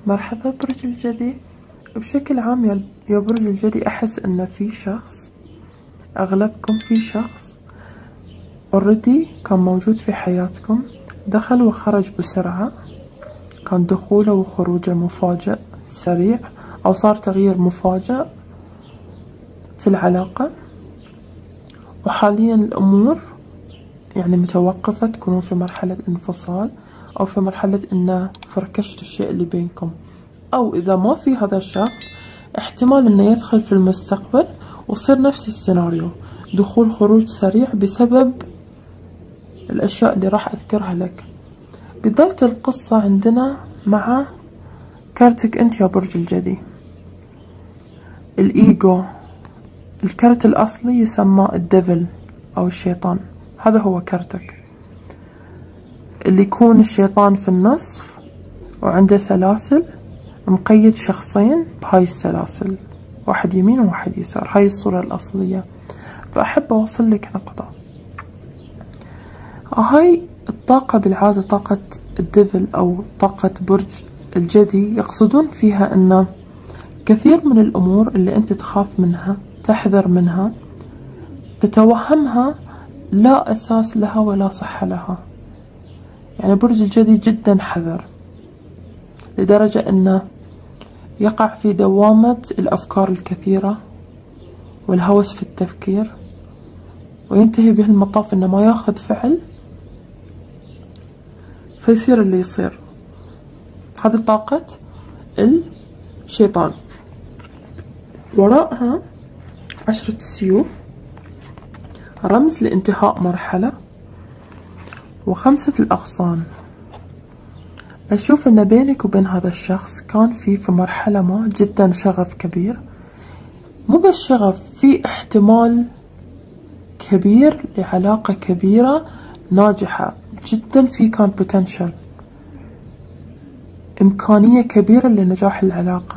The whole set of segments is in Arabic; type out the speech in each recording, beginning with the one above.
مرحبا برج الجدي. بشكل عام يا برج الجدي، أحس إن في شخص، أغلبكم في شخص اوريدي كان موجود في حياتكم، دخل وخرج بسرعة، كان دخوله وخروجه مفاجئ سريع، أو صار تغيير مفاجئ في العلاقة، وحاليا الأمور يعني متوقفة، تكونون في مرحلة انفصال أو في مرحلة إنه فركشتوا الشيء اللي بينكم. أو إذا ما في هذا الشخص، احتمال إنه يدخل في المستقبل ويصير نفس السيناريو، دخول خروج سريع بسبب الأشياء اللي راح أذكرها لك. بداية القصة عندنا مع كارتك أنت يا برج الجدي، الإيجو. الكارت الأصلي يسمى الديفل أو الشيطان، هذا هو كارتك، اللي يكون الشيطان في النصف وعنده سلاسل، مقيد شخصين بهاي السلاسل، واحد يمين وواحد يسار. هاي الصورة الأصلية. فأحب أوصل لك نقطة، هاي الطاقة بالعادة طاقة الديفل أو طاقة برج الجدي، يقصدون فيها أن كثير من الأمور اللي أنت تخاف منها، تحذر منها، تتوهمها، لا أساس لها ولا صحة لها. يعني برج الجدي جدا حذر، لدرجة أنه يقع في دوامة الأفكار الكثيرة والهوس في التفكير، وينتهي به المطاف أنه ما ياخذ فعل فيصير اللي يصير. هذه طاقة الشيطان. وراءها 10 السيوف، رمز لانتهاء مرحلة، و5 الأغصان. أشوف أن بينك وبين هذا الشخص كان في مرحلة ما جدا شغف كبير، مو بس شغف، في احتمال كبير لعلاقة كبيرة ناجحة جدا، في كان بوتنشل، إمكانية كبيرة لنجاح العلاقة،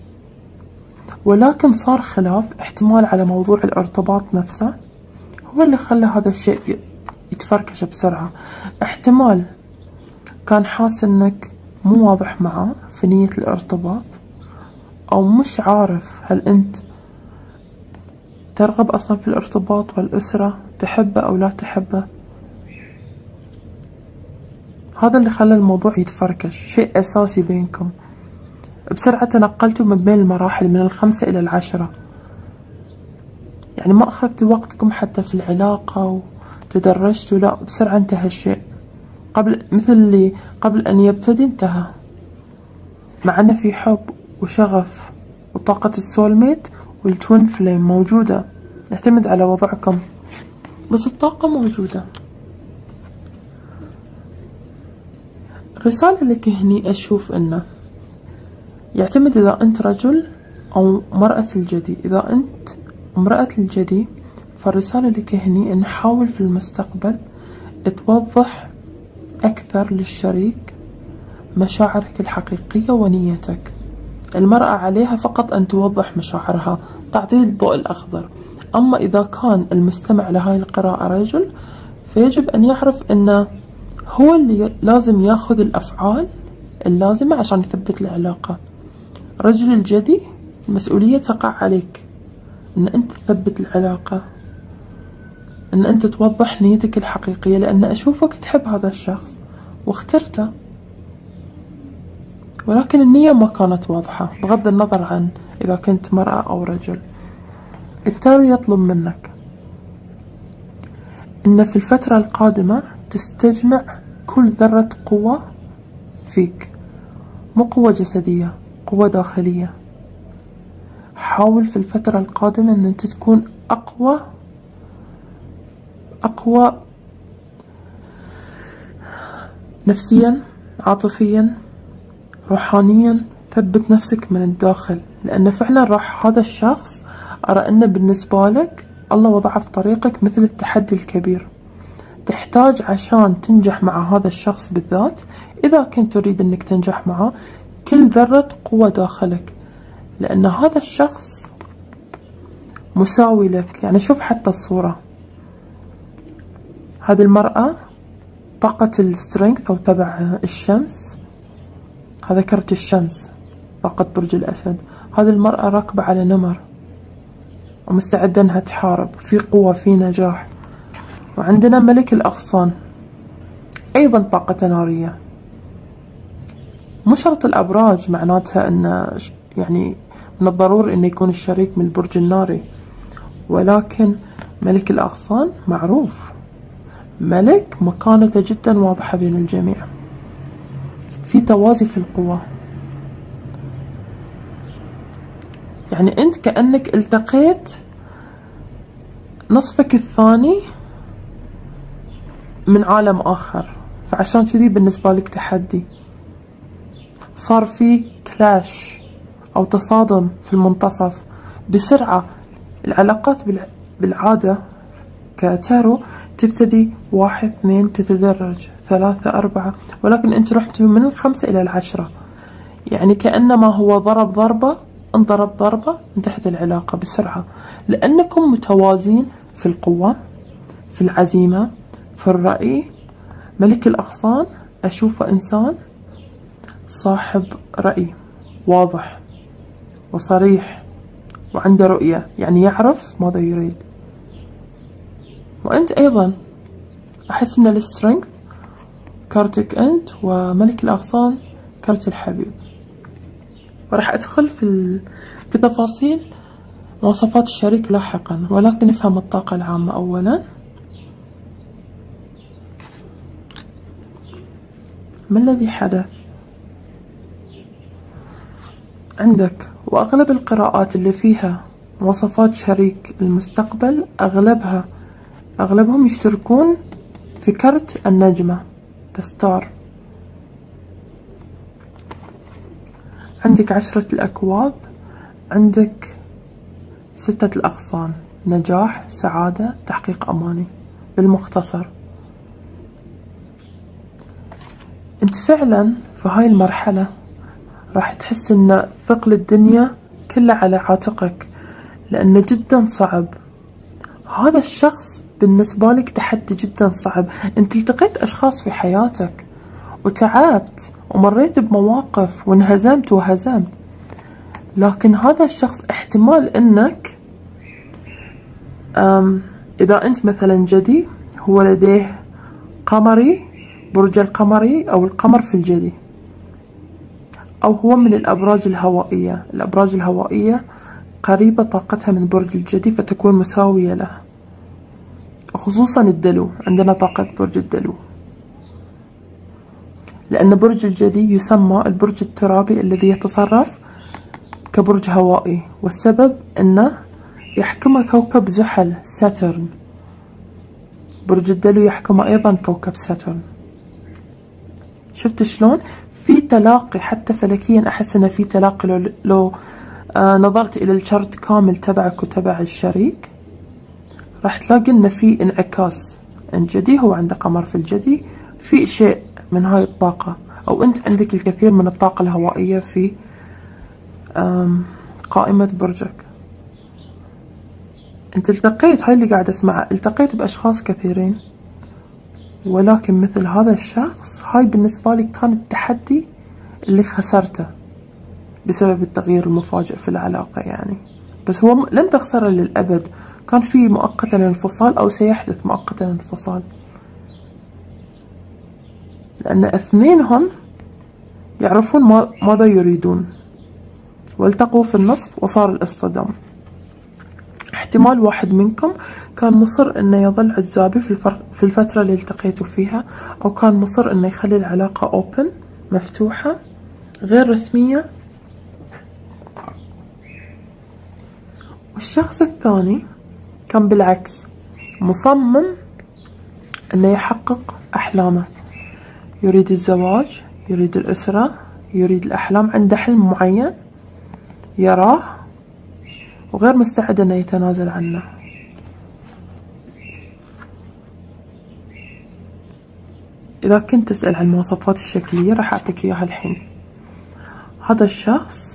ولكن صار خلاف، احتمال على موضوع الارتباط نفسه هو اللي خلى هذا الشيء يتفركش بسرعة. احتمال كان حاس انك مو واضح معاه في نية الارتباط، او مش عارف هل انت ترغب اصلا في الارتباط والاسرة، تحبه او لا تحبه. هذا اللي خلى الموضوع يتفركش، شيء اساسي بينكم. بسرعة تنقلتوا من بين المراحل من 5 إلى 10، يعني ما أخذتوا وقتكم حتى في العلاقة وتدرجتوا، لا، بسرعة انتهى الشيء، قبل مثل اللي قبل أن يبتدي انتهى. مع أنه في حب وشغف وطاقة السولميت والتوين فليم موجودة، نعتمد على وضعكم، بس الطاقة موجودة. الرسالة لك هني أشوف أنه يعتمد إذا أنت رجل أو مرأة الجدي. إذا أنت امرأة الجدي، فالرسالة لك هني أن حاول في المستقبل توضح أكثر للشريك مشاعرك الحقيقية ونيتك. المرأة عليها فقط أن توضح مشاعرها، تعطيه الضوء الأخضر. أما إذا كان المستمع لهاي القراءة رجل، فيجب أن يعرف أنه هو اللي لازم ياخذ الأفعال اللازمة عشان يثبت العلاقة. رجل الجدي المسؤولية تقع عليك، أن أنت تثبت العلاقة، أن أنت توضح نيتك الحقيقية، لأن أشوفك تحب هذا الشخص واخترته، ولكن النية ما كانت واضحة، بغض النظر عن إذا كنت مرأة أو رجل. التالي يطلب منك أن في الفترة القادمة تستجمع كل ذرة قوة فيك، مو قوة جسدية، قوة داخلية. حاول في الفترة القادمة أن أنت تكون أقوى نفسيا، عاطفيا، روحانيا. ثبت نفسك من الداخل، لأن فعلا راح هذا الشخص أرى أنه بالنسبة لك الله وضعه في طريقك مثل التحدي الكبير. تحتاج عشان تنجح مع هذا الشخص بالذات، إذا كنت تريد أنك تنجح معه، كل ذرة قوة داخلك، لأن هذا الشخص مساوي لك. يعني شوف حتى الصورة، هذه المرأة طاقة السترينث أو تبع الشمس، هذا كرت الشمس، طاقة برج الأسد. هذه المرأة راكبة على نمر ومستعدة انها تحارب، في قوة، في نجاح. وعندنا ملك الأغصان، أيضا طاقة نارية. مو شرط الأبراج معناتها أن يعني من الضروري أن يكون الشريك من البرج الناري، ولكن ملك الأغصان معروف ملك مكانته جدا واضحة بين الجميع، في توازي في القوة. يعني أنت كأنك التقيت نصفك الثاني من عالم آخر، فعشان كذي بالنسبة لك تحدي. صار في كلاش أو تصادم في المنتصف بسرعة. العلاقات بالعادة كتارو تبتدي 1 2 تتدرج 3 4، ولكن انت رحتوا من 5 إلى 10. يعني كأنما هو ضرب ضربة انضرب ضربة، انتهت العلاقة بسرعة، لأنكم متوازين في القوة، في العزيمة، في الرأي. ملك الأغصان أشوفه إنسان صاحب رأي واضح وصريح وعنده رؤية، يعني يعرف ماذا يريد. وأنت أيضا أحس أن السترينث كارتك أنت، وملك الأغصان كارت الحبيب. وراح أدخل في تفاصيل مواصفات الشريك لاحقا، ولكن نفهم الطاقة العامة أولا. ما الذي حدث عندك؟ وأغلب القراءات اللي فيها مواصفات شريك المستقبل أغلبهم يشتركون في كرت النجمة تستار. عندك 10 الأكواب، عندك 6 الأغصان، نجاح، سعادة، تحقيق أماني. بالمختصر انت فعلا في هاي المرحلة راح تحس ان ثقل الدنيا كله على عاتقك، لأنه جدا صعب. هذا الشخص بالنسبة لك تحدي جدا صعب. انت التقيت أشخاص في حياتك وتعبت ومريت بمواقف وانهزمت وهزمت، لكن هذا الشخص احتمال انك اذا انت مثلا جدي هو لديه قمري، برج القمري او القمر في الجدي، او هو من الابراج الهوائية. الابراج الهوائية قريبة طاقتها من برج الجدي فتكون مساوية له، خصوصا الدلو. عندنا طاقة برج الدلو، لأن برج الجدي يسمى البرج الترابي الذي يتصرف كبرج هوائي، والسبب أنه يحكمه كوكب زحل ساترن. برج الدلو يحكمه أيضا كوكب ساترن. شفت شلون؟ في تلاقي حتى فلكيا. أحس أنه في تلاقي لو نظرت إلى الشارت كامل تبعك وتبع الشريك، راح تلاقي أنه في انعكاس. الجدي هو عنده قمر في الجدي، في شيء من هاي الطاقة، أو أنت عندك الكثير من الطاقة الهوائية في قائمة برجك. أنت التقيت، هاي اللي قاعد أسمعها، التقيت بأشخاص كثيرين، ولكن مثل هذا الشخص هاي بالنسبة لي كان التحدي اللي خسرته بسبب التغيير المفاجئ في العلاقة يعني. بس هو لم تخسره للأبد، كان في مؤقتا انفصال أو سيحدث مؤقتا انفصال، لأن اثنينهم يعرفون ماذا يريدون، والتقوا في النصف وصار الاصطدام. احتمال واحد منكم كان مصر انه يظل عزابي في الفترة اللي التقيتوا فيها، او كان مصر انه يخلي العلاقة اوبن مفتوحة غير رسمية. والشخص الثاني كان بالعكس مصمم انه يحقق احلامه، يريد الزواج، يريد الأسرة، يريد الأحلام، عنده حلم معين يراه وغير مستعد أنه يتنازل عنه. إذا كنت تسأل عن المواصفات الشكلية راح أعطيك إياها الحين. هذا الشخص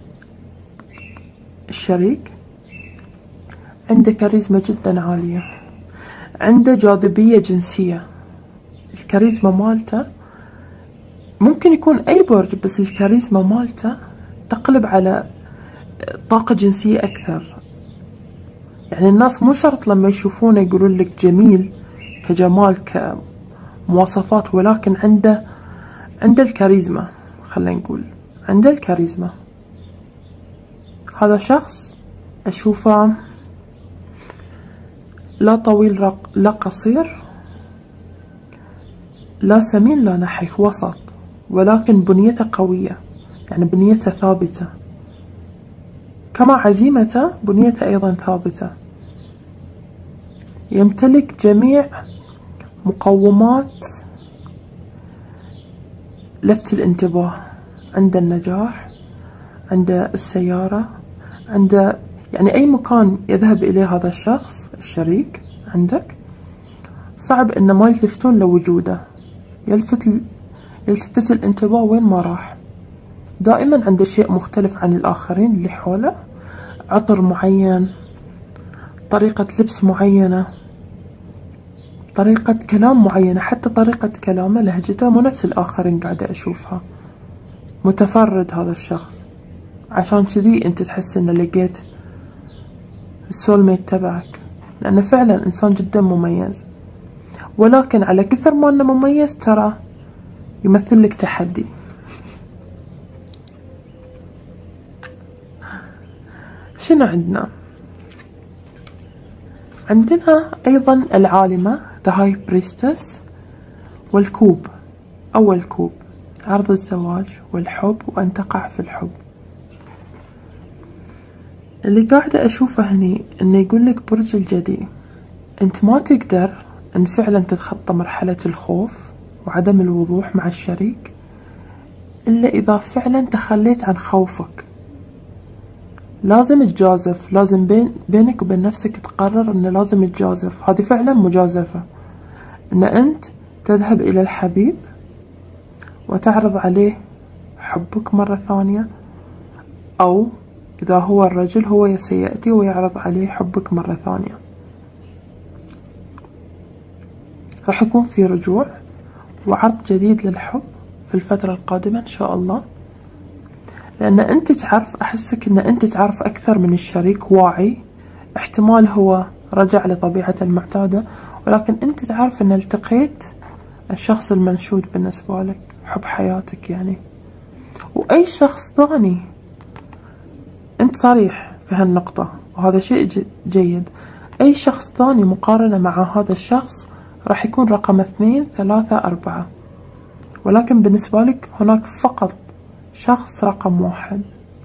الشريك عنده كاريزما جدا عالية، عنده جاذبية جنسية. الكاريزما مالته ممكن يكون أي برج بس الكاريزما مالته تقلب على طاقة جنسية أكثر. يعني الناس مو شرط لما يشوفونه يقولون لك جميل كجمال كمواصفات، ولكن عنده الكاريزما، خلينا نقول عنده الكاريزما. هذا شخص أشوفه لا طويل لا قصير، لا سمين لا نحيف، وسط، ولكن بنيته قوية، يعني بنيته ثابتة، كما عزيمته بنيته أيضا ثابتة. يمتلك جميع مقومات لفت الانتباه. عنده النجاح، عنده السيارة، عنده يعني أي مكان يذهب إليه هذا الشخص الشريك عندك صعب إنه ما يلتفتون لوجوده. يلتفت الانتباه وين ما راح. دائما عنده شيء مختلف عن الآخرين اللي حوله، عطر معين، طريقة لبس معينة، طريقة كلام معينة، حتى طريقة كلامه لهجته مو نفس الآخرين قاعدة أشوفها. متفرد هذا الشخص، عشان كذي أنت تحس إنه لقيت السول ميت تبعك، لأنه فعلا إنسان جدا مميز. ولكن على كثر ما إنه مميز ترى يمثل لك تحدي. شنو عندنا؟ عندنا أيضا العالمة The High Priestess والكوب. أول كوب عرض الزواج والحب وأن تقع في الحب. اللي قاعدة أشوفه هني إنه يقولك برج الجدي أنت ما تقدر إن فعلا تتخطى مرحلة الخوف وعدم الوضوح مع الشريك إلا إذا فعلا تخليت عن خوفك. لازم تجازف، لازم بينك وبين نفسك تقرر إنه لازم تجازف. هذه فعلا مجازفة، إن أنت تذهب إلى الحبيب وتعرض عليه حبك مرة ثانية، أو إذا هو الرجل هو سيأتي ويعرض عليه حبك مرة ثانية. راح يكون في رجوع وعرض جديد للحب في الفترة القادمة إن شاء الله، لأن أنت تعرف، أحسك أن أنت تعرف أكثر من الشريك، واعي. احتمال هو رجع لطبيعته المعتادة، ولكن أنت تعرف أن التقيت الشخص المنشود بالنسبة لك، حب حياتك يعني. وأي شخص ثاني، أنت صريح في هالنقطة وهذا شيء جيد. أي شخص ثاني مقارنة مع هذا الشخص راح يكون رقم 2 3 4، ولكن بالنسبة لك هناك فقط شخص رقم 1.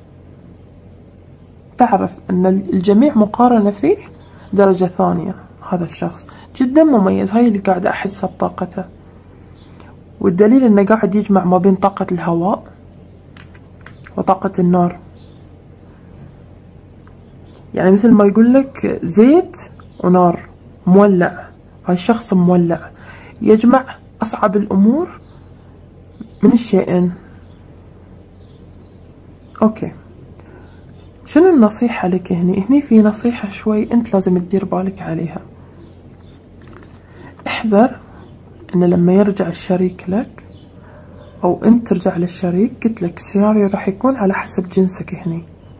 تعرف أن الجميع مقارنة فيه درجة ثانية. هذا الشخص جدا مميز، هاي اللي قاعدة أحسها بطاقته، والدليل أنه قاعد يجمع ما بين طاقة الهواء وطاقة النار. يعني مثل ما يقول لك زيت ونار، مولع. هاي الشخص مولع، يجمع أصعب الأمور من الشيئين. أوكي، شنو النصيحة لك هني في نصيحة شوي أنت لازم تدير بالك عليها. احذر أن لما يرجع الشريك لك أو أنت ترجع للشريك، قلت لك السيناريو راح يكون على حسب جنسك هني.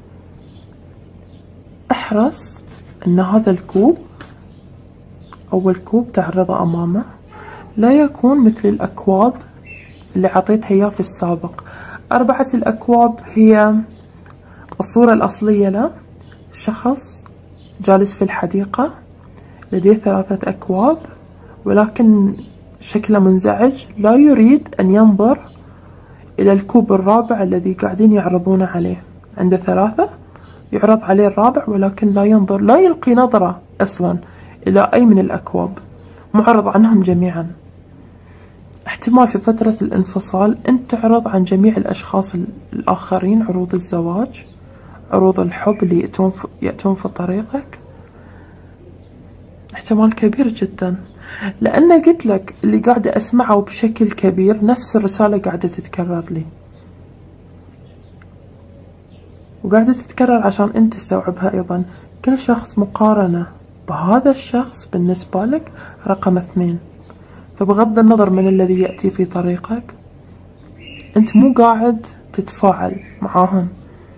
احرص أن هذا الكوب أو الكوب تعرضه أمامه لا يكون مثل الأكواب اللي عطيتها إياه في السابق. 4 الأكواب هي الصورة الأصلية له، شخص جالس في الحديقة لديه 3 أكواب، ولكن شكله منزعج، لا يريد أن ينظر إلى الكوب الرابع الذي قاعدين يعرضونه عليه. عنده 3 يعرض عليه الرابع، ولكن لا ينظر، لا يلقي نظرة أصلا إلى أي من الأكواب، معرض عنهم جميعا. احتمال في فترة الانفصال أنت تعرض عن جميع الأشخاص الآخرين، عروض الزواج، عروض الحب اللي يأتون في طريقك. احتمال كبير جدا، لأن قلت لك اللي قاعدة أسمعه بشكل كبير نفس الرسالة قاعدة تتكرر لي، وقاعدة تتكرر عشان أنت تستوعبها أيضا. كل شخص مقارنة بهذا الشخص بالنسبة لك رقم 2. فبغض النظر من الذي يأتي في طريقك، انت مو قاعد تتفاعل معاهم.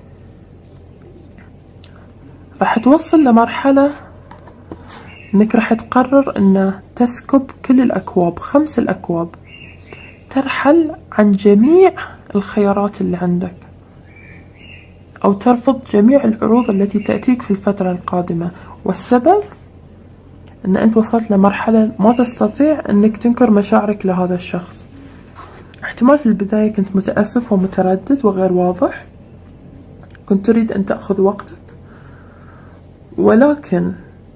راح توصل لمرحلة انك راح تقرر ان تسكب كل الاكواب، 5 الاكواب، ترحل عن جميع الخيارات اللي عندك، او ترفض جميع العروض التي تأتيك في الفترة القادمة. والسبب ان انت وصلت لمرحلة ما تستطيع انك تنكر مشاعرك لهذا الشخص. احتمال في البداية كنت متأفف ومتردد وغير واضح، كنت تريد ان تأخذ وقتك، ولكن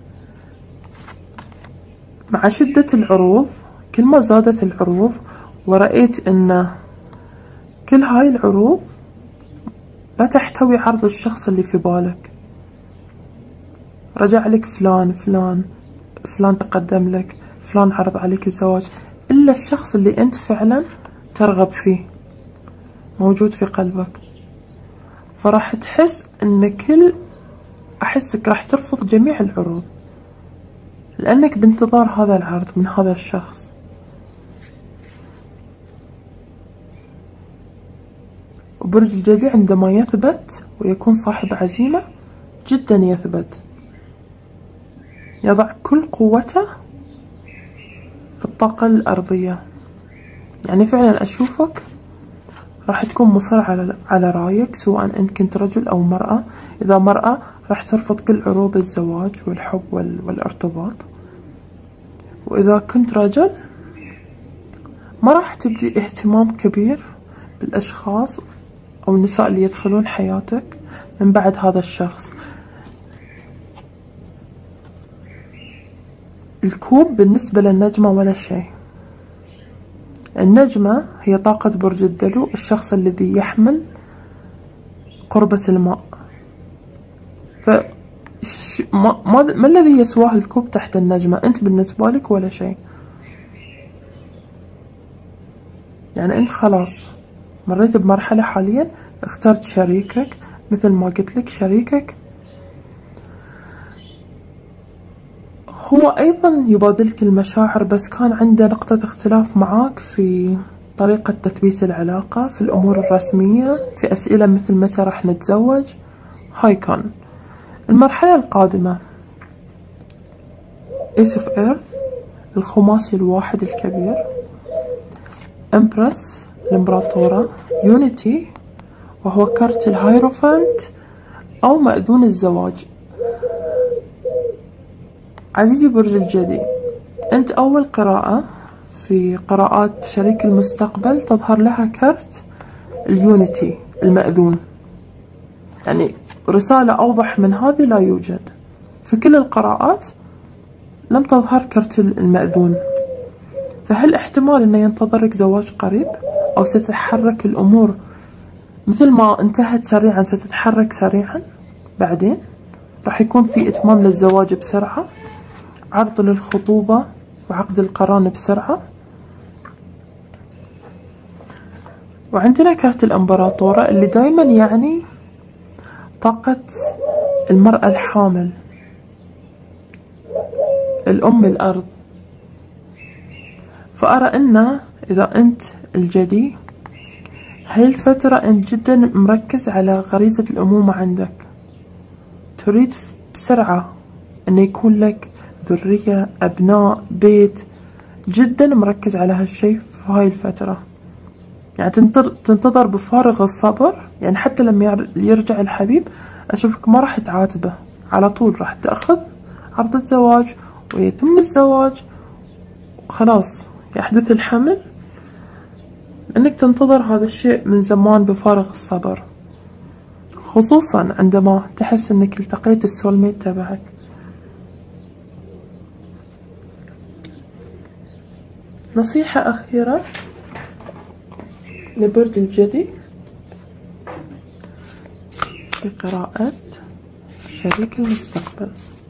مع شدة العروض، كل ما زادت العروض ورأيت ان كل هاي العروض لا تحتوي عرض الشخص اللي في بالك، رجع لك فلان فلان فلان، تقدم لك فلان، عرض عليك الزواج، إلا الشخص اللي أنت فعلا ترغب فيه موجود في قلبك. فراح تحس أن أحسك راح ترفض جميع العروض، لأنك بانتظار هذا العرض من هذا الشخص. وبرج الجدي عندما يثبت ويكون صاحب عزيمة جدا، يثبت، يضع كل قوته في الطاقة الأرضية. يعني فعلا أشوفك راح تكون مصر على رأيك، سواء أنت كنت رجل أو مرأة. إذا مرأة راح ترفض كل عروض الزواج والحب والارتباط، وإذا كنت رجل ما راح تبدي اهتمام كبير بالأشخاص أو النساء اللي يدخلون حياتك من بعد هذا الشخص. الكوب بالنسبة للنجمة ولا شيء. النجمة هي طاقة برج الدلو، الشخص الذي يحمل قربة الماء. ما الذي يسواه الكوب تحت النجمة؟ أنت بالنسبة لك ولا شيء. يعني أنت خلاص مريت بمرحلة حاليا، اخترت شريكك، مثل ما قلت لك شريكك هو أيضا يبادلك المشاعر، بس كان عنده نقطة اختلاف معاك في طريقة تثبيت العلاقة، في الأمور الرسمية، في أسئلة مثل متى راح نتزوج. هاي كان المرحلة القادمة. Ace of Earth، الخماسي الواحد الكبير، Empress الإمبراطورة، Unity وهو كارت الهايروفانت أو مأذون الزواج. عزيزي برج الجدي، أنت أول قراءة في قراءات شريك المستقبل تظهر لها كارت اليونيتي المأذون. يعني رسالة أوضح من هذه لا يوجد في كل القراءات، لم تظهر كارت المأذون. فهل احتمال أنه ينتظرك زواج قريب، أو ستتحرك الأمور مثل ما انتهت سريعا ستتحرك سريعا بعدين؟ راح يكون في إتمام للزواج بسرعة، عرض للخطوبة وعقد القران بسرعة. وعندنا كارت الإمبراطورة اللي دايما يعني طاقة المرأة الحامل، الأم الأرض. فأرى أن إذا أنت الجدي، هاي الفترة أنت جدا مركز على غريزة الأمومة عندك، تريد بسرعة أن يكون لك ذرية، أبناء، بيت، جدا مركز على هالشي في هاي الفترة. يعني تنتظر بفارغ الصبر. يعني حتى لما يرجع الحبيب أشوفك ما راح تعاتبه، على طول راح تأخذ عرض الزواج ويتم الزواج وخلاص يحدث الحمل، لأنك تنتظر هذا الشيء من زمان بفارغ الصبر، خصوصا عندما تحس أنك التقيت السولميت تبعك. نصيحة أخيرة لبرج الجدي بقراءة شريك المستقبل.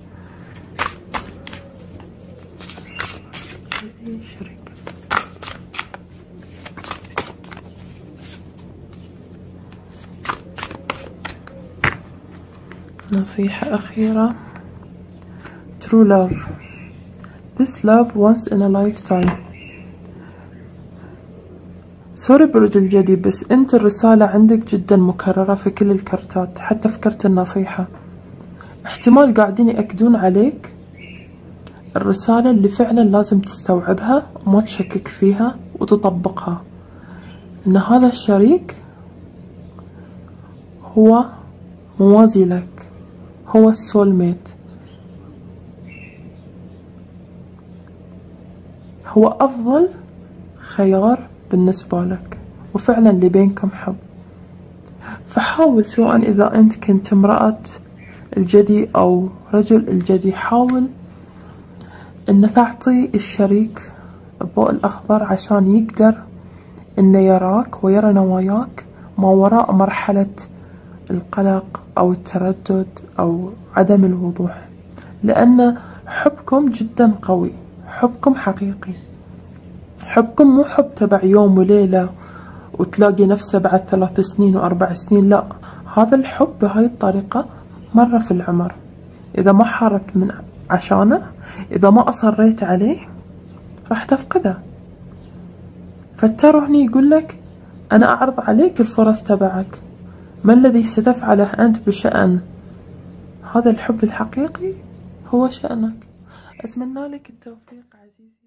نصيحة أخيرة. True love. This love once in a lifetime. سوري برجل جدي، بس انت الرسالة عندك جدا مكررة في كل الكرتات، حتى في كرت النصيحة. احتمال قاعدين يأكدون عليك الرسالة اللي فعلا لازم تستوعبها وما تشكك فيها وتطبقها، ان هذا الشريك هو موازي لك، هو السول ميت، هو أفضل خيار بالنسبة لك، وفعلا اللي بينكم حب. فحاول، سواء إذا أنت كنت امرأة الجدي أو رجل الجدي، حاول أن تعطي الشريك الضوء الأخضر عشان يقدر أنه يراك ويرى نواياك ما وراء مرحلة القلق أو التردد أو عدم الوضوح، لأن حبكم جدا قوي، حبكم حقيقي، حبكم مو حب تبع يوم وليلة وتلاقي نفسه بعد 3 سنين و4 سنين، لا، هذا الحب بهاي الطريقة مرة في العمر. إذا ما حاربت من عشانه، إذا ما أصريت عليه، راح تفقده. فالترى هني يقول لك أنا أعرض عليك الفرص تبعك، ما الذي ستفعله أنت بشأن هذا الحب الحقيقي هو شأنك. أتمنى لك التوفيق عزيزي.